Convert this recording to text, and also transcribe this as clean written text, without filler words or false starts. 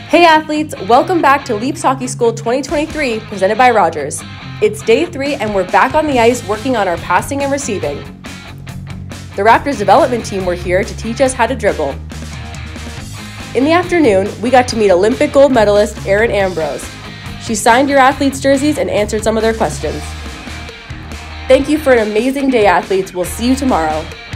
Hey athletes, welcome back to Leaps Hockey School 2023 presented by Rogers. It's day 3 and we're back on the ice working on our passing and receiving. The Raptors development team were here to teach us how to dribble. In the afternoon, we got to meet Olympic gold medalist Erin Ambrose. She signed your athletes' jerseys and answered some of their questions. Thank you for an amazing day, athletes. We'll see you tomorrow.